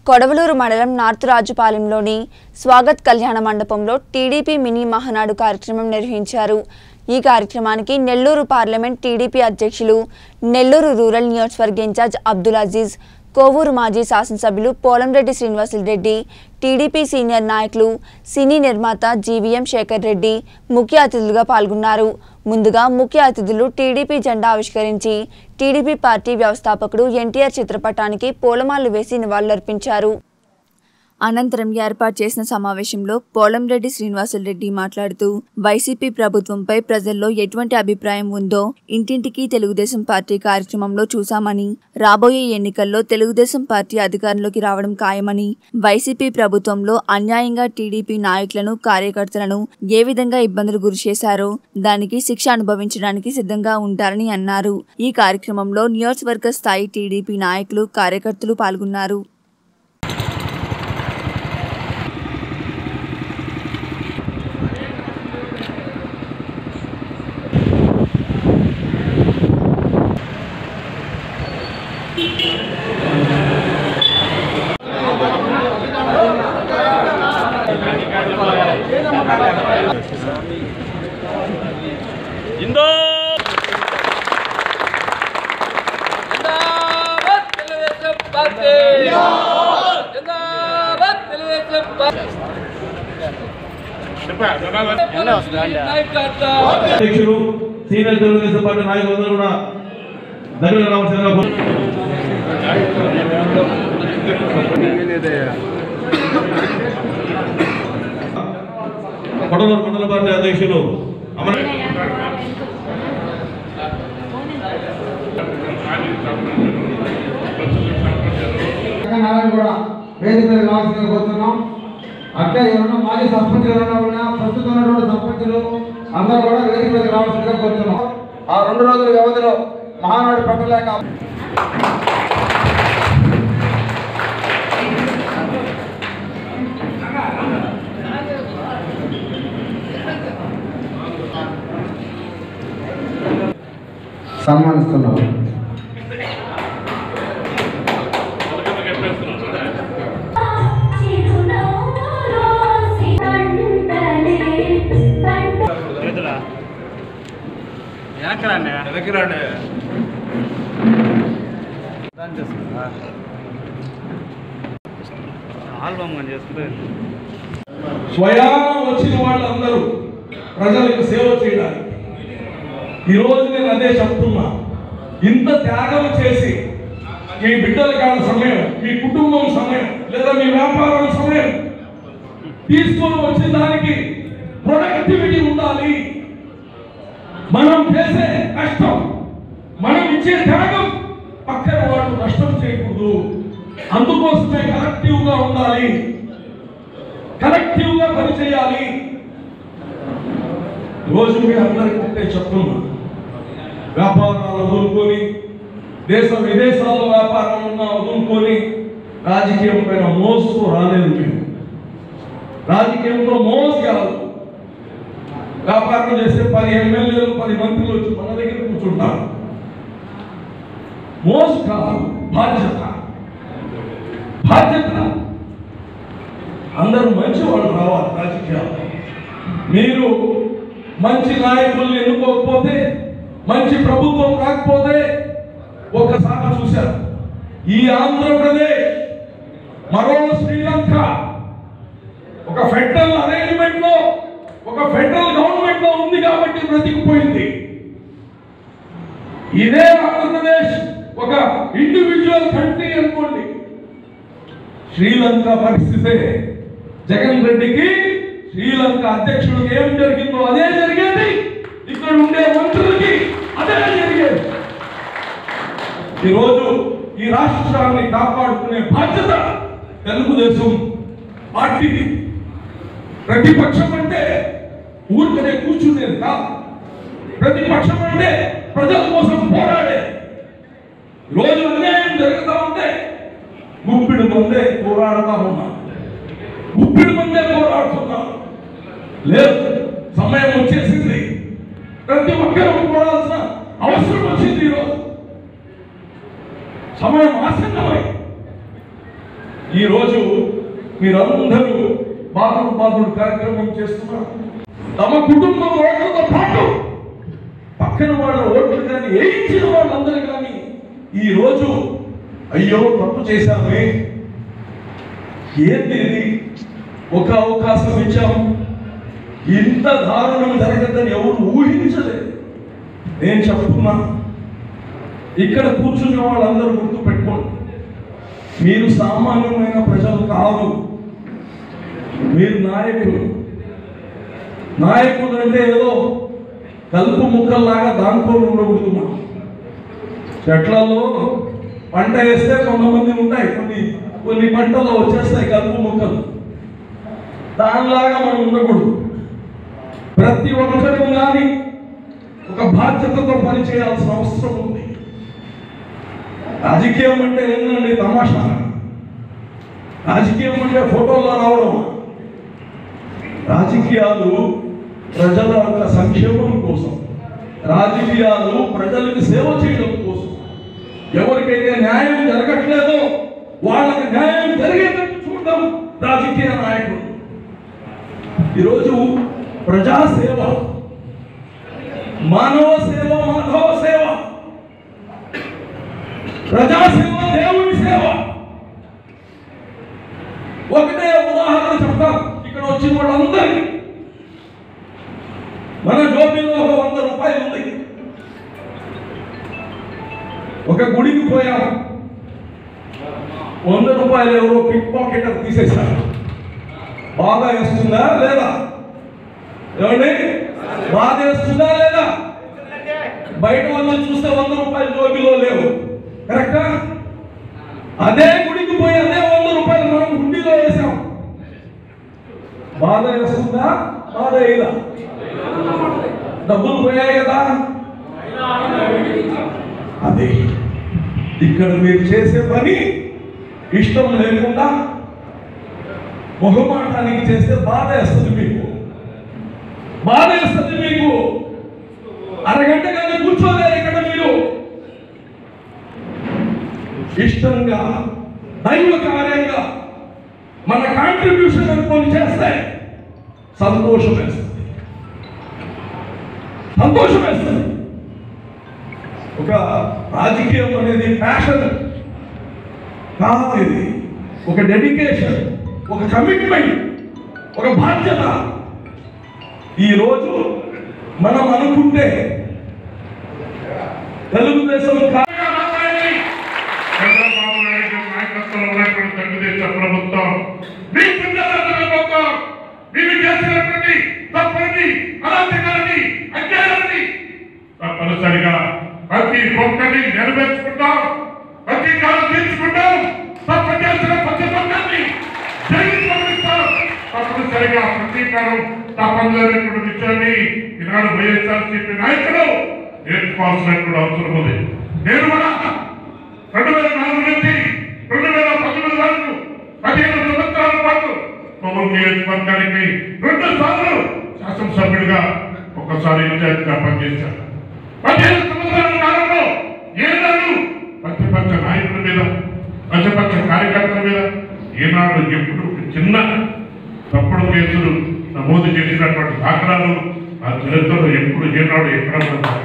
కొడవలూరు మండలం నార్త్ రాజుపాలెంలోని స్వాగత్ కళ్యాణ మండపంలో టీడీపీ మినీ మహానాడు కార్యక్రమం నిర్వహించారు। ఈ కార్యక్రమానికి నెల్లూరు పార్లమెంట్ టీడీపీ అధ్యక్షులు, నెల్లూరు రూరల్ నియోజకవర్గ ఇన్ఛార్జ్ అబ్దుల్ అజీజ్, కోవూరు మాజీ శాసనసభ్యులు పోలంరెడ్డి శ్రీనివాసులరెడ్డి, టీడీపీ సీనియర్ నాయకులు, సినీ నిర్మాత జీవీఎం శేఖర్ రెడ్డి ముఖ్య అతిథులుగా పాల్గొన్నారు। ముందుగా ముఖ్య అతిథులు టీడీపీ జెండా ఆవిష్కరించి టీడీపీ పార్టీ వ్యవస్థాపకుడు ఎన్టీఆర్ చిత్రపటానికి పూలమాలలు వేసి నివాళులర్పించారు। అనంతరం ఏర్పాటు చేసిన సమావేశంలో పోలంరెడ్డి శ్రీనివాసులరెడ్డి మాట్లాడుతూ వైసీపీ ప్రభుత్వంపై ప్రజల్లో ఎటువంటి అభిప్రాయం ఉందో ఇంటింటికి తెలుగుదేశం పార్టీ కార్యక్రమంలో చూశామని, రాబోయే ఎన్నికల్లో తెలుగుదేశం పార్టీ అధికారంలోకి రావడం ఖాయమని, వైసీపీ ప్రభుత్వంలో అన్యాయంగా టీడీపీ నాయకులను, కార్యకర్తలను ఏ విధంగా ఇబ్బందులు గురిచేశారో దానికి శిక్ష అనుభవించడానికి సిద్ధంగా ఉంటారని అన్నారు। ఈ కార్యక్రమంలో నియోజకవర్గ స్థాయి టీడీపీ నాయకులు, కార్యకర్తలు పాల్గొన్నారు। అధ్యక్షులు సీనియర్ తెలుగుదేశం పార్టీ నాయకులందరూ కూడా దగ్గర రావాల్సిందిగా కొడవలూరు మండల పార్టీ అధ్యక్షులు కూడా వేదిక రావాల్సిందిగా కోరుతున్నాం। అంటే ఎవరైనా మాజీ సర్పంచులు ఎవరైనా ఉన్నా, ప్రస్తుతం ఉన్నటువంటి సర్పంచులు అందరూ కూడా వేదిక మీద రావాల్సిందిగా కోరుతున్నాం। ఆ 2 రోజుల వ్యవధిలో మహానాడు పెట్టలేక సన్మానిస్తున్నాం। స్వయాన వచ్చిన వాళ్ళందరూ ప్రజలకు సేవ చేయడానికి ఈరోజు నేను అదే చెప్తున్నా। ఇంత త్యాగం చేసి మీ బిడ్డల కాడ సమయం, మీ కుటుంబం సమయం, లేదా మీ వ్యాపారం సమయం తీసుకొని వచ్చిన దానికి ప్రొడక్టివిటీ ఉండాలి। మనం చేసే కష్టం, మనం ఇచ్చే త్యాగం పక్కన వాళ్ళు నష్టం చేయకూడదు। అందుకోసమే కలెక్టివ్గా ఉండాలి, కలెక్టివ్గా పనిచేయాలి। రోజు మీరు అందరికీ చెప్తున్నా, వ్యాపారాలు వదులుకొని, దేశ విదేశాల్లో వ్యాపారం ఉన్నా వదులుకొని రాజకీయం పైన మోసుకు రాలేదు। మేము రాజకీయంలో మోసు కాదు, వ్యాపారం చేసే 10 ఎమ్మెల్యేలు 10 మంత్రులు వచ్చి మన దగ్గర కూర్చుంటారు। మోసు కాదు, బాధ్యత బాధ్యత అందరూ మంచి వాళ్ళు రావాలి రాజకీయాలు। మీరు మంచి నాయకుల్ని ఎన్నుకోకపోతే, మంచి ప్రభుత్వం రాకపోతే, ఒకసారి చూశారు ఈ ఆంధ్రప్రదేశ్ మరో శ్రీలంక ఒక ఫెడరల్ అరేంజ్మెంట్ లో, ఒక ఫెడరల్ గవర్నమెంట్ లో ఉంది కాబట్టి బ్రతికిపోయింది। ఇదే ఆంధ్రప్రదేశ్ ఒక ఇండివిజువల్ కంట్రీ అనుకోండి, శ్రీలంక పరిస్థితే జగన్ రెడ్డికి శ్రీలంక అధ్యక్షుడికి ఏం జరిగిందో అదే జరిగేది, ఇక్కడ ఉండే మంత్రులకి అదే జరిగేది। ఈరోజు ఈ రాష్ట్రాన్ని కాపాడుకునే బాధ్యత తెలుగుదేశం పార్టీది। ప్రతిపక్షం అంటే ఊరికనే కూర్చునేది కాదు, ప్రతిపక్షం అంటే ప్రజల కోసం పోరాడే। రోజు అన్యాయం జరుగుతూ ఉంటే గుప్పిడి మందే పోరాడుతూ ఉన్నారు, గుప్పిడి మందే పోరాడుతున్నారు। లేదు, సమయం వచ్చేసింది, ప్రతి ఒక్కరూ పోరాడాల్సిన అవసరం వచ్చింది। ఈరోజు సమయం ఆసన్నమై ఈరోజు మీరందరూ బాదుడు కార్యక్రమం చేస్తున్నారు. తమ కుటుంబం ఓట్లతో పాటు పక్కన వాళ్ళ ఓట్లు కానీ వేయించిన వాళ్ళందరూ కానీ ఈరోజు అయ్యో తప్పు చేశామే, ఏంటి ఇది, ఒక అవకాశం ఇచ్చాము, ఇంత దారుణం జరగద్దని ఎవరు ఊహించలేదు. నేను చెప్తున్నా, ఇక్కడ కూర్చున్న వాళ్ళందరూ గుర్తు పెట్టుకోండి, మీరు సామాన్యమైన ప్రజలు కాదు, మీరు నాయకులు. నాయకులు అంటే ఏదో కలుపు ముక్కల్లాగా దాంట్లో ఉండకూడదు. మనం చెట్లలో పంట వేస్తే కొంతమంది ఉంటాయి, కొన్ని పంటల్లో వచ్చేస్తాయి కలుపు ముక్కలు, దానిలాగా మనం ఉండకూడదు. ప్రతి ఒక్కరూ కానీ ఒక బాధ్యతతో పనిచేయాల్సిన అవసరం ఉంది. రాజకీయం అంటే ఏంటండి తమాషా? రాజకీయం అంటే ఫోటోల్లో రావడం. రాజకీయాలు ప్రజల యొక్క సంక్షేమం కోసం, రాజకీయాలు ప్రజలకు సేవ చేయడం కోసం. ఎవరికైతే న్యాయం జరగట్లేదో వాళ్ళకి న్యాయం జరిగేటట్టు చూడడం రాజకీయ నాయకులు. ఈరోజు ప్రజాసేవ, మానవ సేవ, మాధవ సేవ, ప్రజాసేవ, దేవుని సేవ. ఒకటే ఉదాహరణ చెప్తాను. ఇక్కడ వచ్చిన వాళ్ళందరికీ మన జోబీలో ఒక 100 రూపాయలు ఉంది. ఒక గుడికి పోయాము, 100 రూపాయలు ఎవరో పిక్ పాకెట్ తీసేశారు. బాధ వేస్తుందా లేదా? ఏమండి, బాధ వేస్తుందా లేదా? బయట వాళ్ళని చూస్తే 100 రూపాయలు జోబీలో లేవు, కరెక్టా? అదే గుడికి పోయి అదే 100 రూపాయలు మనం గుండీలో వేసాం. బాధ వేస్తుందా? బాధ వేయదా? డబ్బులు పోయాయి కదా. అదే ఇక్కడ మీరు చేసే పని ఇష్టం లేకుండా మొహమాటానికి చేస్తే బాధ వేస్తుంది మీకు, బాధ వేస్తుంది మీకు. అరగంట కానీ కూర్చోలేరు ఇక్కడ మీరు. ఇష్టంగా దైవ కార్యంగా మన కాంట్రిబ్యూషన్ అనుకోని చేస్తే సంతోషం వేస్తుంది, సంతోషం వేస్తుంది. ఒక రాజకీయం అనేది ప్యాషన్ కాదు, ఇది ఒక డెడికేషన్, ఒక కమిట్మెంట్, ఒక బాధ్యత. ఈరోజు మనం అనుకుంటే తెలుగుదేశం చంద్రబాబు నాయుడు నాయకత్వంలో ఉన్నటువంటి తెలుగుదేశం ప్రభుత్వం మీరు చేసినటువంటి తప్పని అరాచకాలని అన్యాయాన్ని తప్పనిసరిగా ప్రతి ఒక్కరిని నెరవేర్చుకుంటాం, ప్రతి కాలం తీర్చుకుంటాం. తప్పు చేసిన ప్రతి ఒక్కరిని జైలుకి పంపిస్తాం. తప్పనిసరిగా ప్రతీకారం తప్పనిసరైనటువంటి విషయాన్ని ఈనాడు వైఎస్ఆర్సీపీ నాయకులు నేర్చుకోవాల్సినటువంటి అవసరం ఉంది. నేను కూడా 2004 నుంచి 2019 వరకు 15 సంవత్సరాల పాటు కొవ్వూరు నియోజకవర్గానికి 2 సార్లు శాసనసభ్యుడిగా, ఒకసారి ఇన్ఛార్జిగా పనిచేశాను. 15 సంవత్సరాల కాలంలో ఏనాడు ప్రతిపక్ష నాయకుల మీద, ప్రతిపక్ష కార్యకర్తల మీద ఏనాడు ఎప్పుడు చిన్న తప్పుడు కేసులు నమోదు చేసినటువంటి దాఖలాలు ఆ చరిత్రలో ఎప్పుడు ఏనాడు ఎక్కడ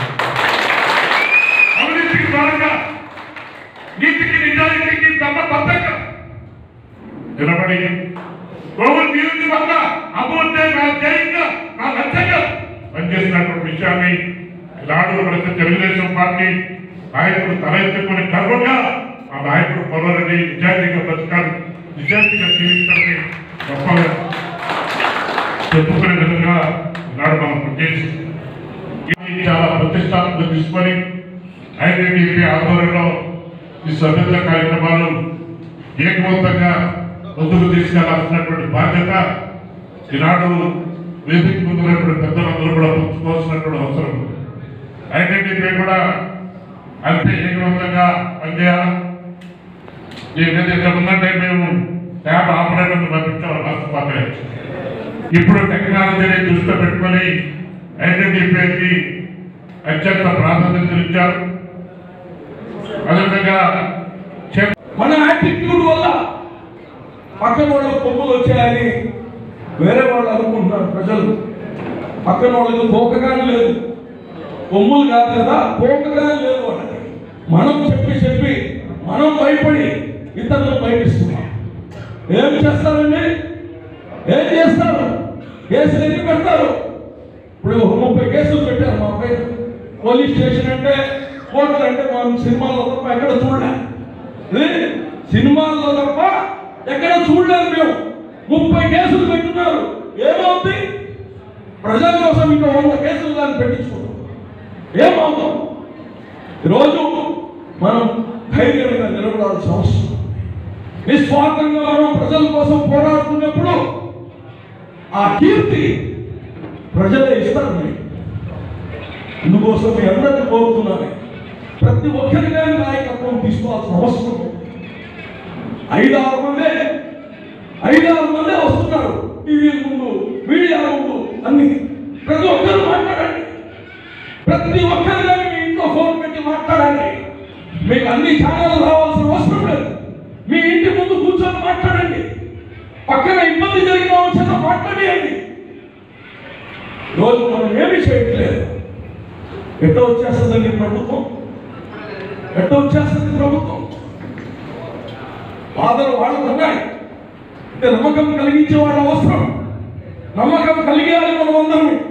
అవినీతికి ద్వారంగా, నీతికి నిజాయితీకి బద్ధంగా నిలబడి కొవ్వూరు నియోజకవర్గ అభివృద్ధి నా ధ్యేయంగా, నా లక్ష్యంగా పనిచేసినటువంటి విషయాన్ని ఈనాడు ప్రతి తెలుగుదేశం పార్టీ నాయకుడు తల ఎత్తుకుని గర్వంగా ఆ నాయకుడు పొరలని నిజాయితీగా బతకాలి, నిజాయితీగా జీవించాలని గొప్పగా చెప్పుకునే విధంగా ఈనాడు మనం పనిచేసి చాలా ప్రతిష్టాత్మక తీసుకొని ఐడెంటిటీ ఆధ్వర్యంలో ఈ సభ్యత కార్యక్రమాలు ఏకవంతంగా ముందుకు తీసుకెళ్లాల్సినటువంటి బాధ్యత ఈనాడు వేదిక ముందున్నటువంటి పెద్దలందరూ కూడా పంచుకోవాల్సినటువంటి అవసరం ఉంది. ఐడెంటిటీ కూడా అంతే ఏకవంతంగా పనిచేయాలి. ఏదైతే ఉందంటే మేము ట్యాబ్ ఆపరేటర్ని పంపించాం రాష్ట్ర పార్టీ. ఇప్పుడు టెక్నాలజీని దృష్టిలో పెట్టుకొని ఐడెంటిటీకి అత్యంత ప్రాధాన్యత ఇచ్చారు. అదేవిధంగా మన యాటిట్యూడ్ వల్ల పక్కన వాళ్ళకి కొమ్ములు వచ్చాయని వేరే వాళ్ళు అనుకుంటున్నారు ప్రజలు. పక్కన వాళ్ళకి పోకగానే లేదు, కొమ్ములు కాదు కదా, పోకగానే లేదు వాళ్ళకి. మనం చెప్పి మనం భయపడి ఇతరులను భయపిస్తున్నాం. ఏం చేస్తారండి? ఏం చేస్తారు? కేసులు ఎన్ని పెడతారు? ఇప్పుడు 30 కేసులు పెట్టారు మా పైన. పోలీస్ స్టేషన్ అంటే, కోర్టు అంటే మనం సినిమాల్లో తప్ప ఎక్కడ చూడలే. సినిమాల్లో తప్ప ఎక్కడ చూడలేదు మేము. 30 కేసులు పెట్టున్నారు. ఏమవుతుంది? ప్రజల కోసం ఇంకా 100 కేసులు దాన్ని పెట్టించుకుంటాం. ఏమవుతాం? ఈరోజు మనం ధైర్యంగా నిలబడాల్సిన అవసరం. నిస్వార్థంగా మనం ప్రజల కోసం పోరాడుతున్నప్పుడు ఆ కీర్తి ప్రజలే ఇస్తారు. అందుకోసం మీ అందరినీ కోరుతున్నాను, ప్రతి ఒక్కరిగా నాయకత్వం తీసుకోవాల్సిన అవసరం. 5-6 మందే వస్తున్నారు టీవీ ముందు, మీడియా ముందు, అన్ని. ప్రతి ఒక్కరు మాట్లాడండి. ప్రతి ఒక్కరు కానీ మీ ఇంట్లో ఫోన్ పెట్టి మాట్లాడండి. మీకు అన్ని ఛానళ్ళు రావాల్సిన అవసరం లేదు. మీ ఇంటి ముందు కూర్చొని మాట్లాడండి. పక్కన ఇబ్బంది జరిగిన వచ్చేట మాట్లాడండి. రోజు మనం ఏమీ చేయట్లేదు. ఎట్లా వచ్చేస్తుందండి ప్రభుత్వం? ఎట్లా వచ్చేస్తుంది ప్రభుత్వం? బాధలు వాళ్ళకు ఉన్నాయి. నమ్మకం కలిగించే వాళ్ళ అవసరం. నమ్మకం కలిగేయాలి మనం అందరం.